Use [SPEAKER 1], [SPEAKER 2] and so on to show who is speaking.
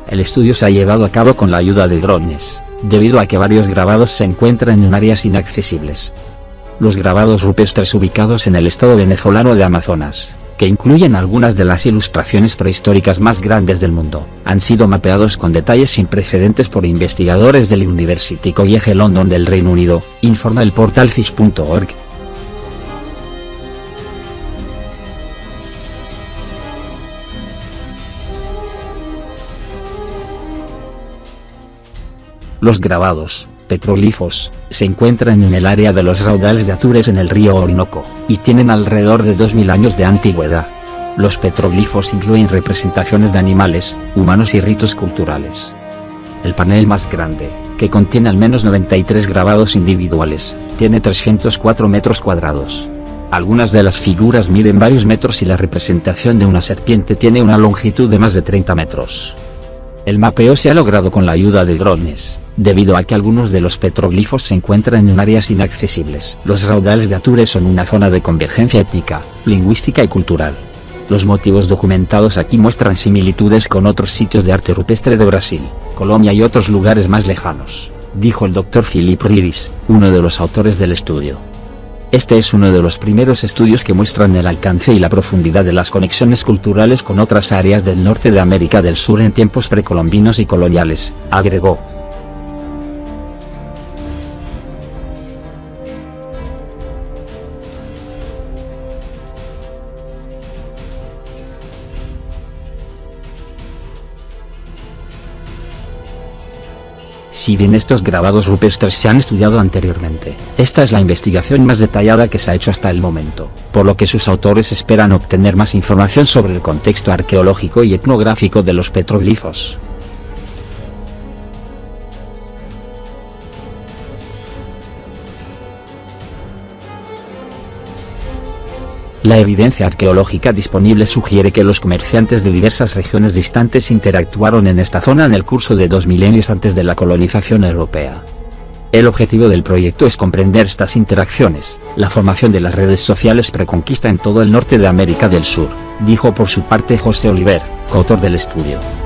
[SPEAKER 1] El estudio se ha llevado a cabo con la ayuda de drones, debido a que varios grabados se encuentran en áreas inaccesibles. Los grabados rupestres ubicados en el estado venezolano de Amazonas, que incluyen algunas de las ilustraciones prehistóricas más grandes del mundo, han sido mapeados con detalles sin precedentes por investigadores del University College London del Reino Unido, informa el portal fish.org. Los grabados, petroglifos, se encuentran en el área de los raudales de Atures en el río Orinoco, y tienen alrededor de 2000 años de antigüedad. Los petroglifos incluyen representaciones de animales, humanos y ritos culturales. El panel más grande, que contiene al menos 93 grabados individuales, tiene 304 metros cuadrados. Algunas de las figuras miden varios metros y la representación de una serpiente tiene una longitud de más de 30 metros. El mapeo se ha logrado con la ayuda de drones, debido a que algunos de los petroglifos se encuentran en áreas inaccesibles. Los raudales de Atures son una zona de convergencia étnica, lingüística y cultural. Los motivos documentados aquí muestran similitudes con otros sitios de arte rupestre de Brasil, Colombia y otros lugares más lejanos, dijo el Dr. Philip Riris, uno de los autores del estudio. Este es uno de los primeros estudios que muestran el alcance y la profundidad de las conexiones culturales con otras áreas del norte de América del Sur en tiempos precolombinos y coloniales, agregó. Si bien estos grabados rupestres se han estudiado anteriormente, esta es la investigación más detallada que se ha hecho hasta el momento, por lo que sus autores esperan obtener más información sobre el contexto arqueológico y etnográfico de los petroglifos. La evidencia arqueológica disponible sugiere que los comerciantes de diversas regiones distantes interactuaron en esta zona en el curso de 2 milenios antes de la colonización europea. El objetivo del proyecto es comprender estas interacciones, la formación de las redes sociales preconquista en todo el norte de América del Sur, dijo por su parte José Oliver, coautor del estudio.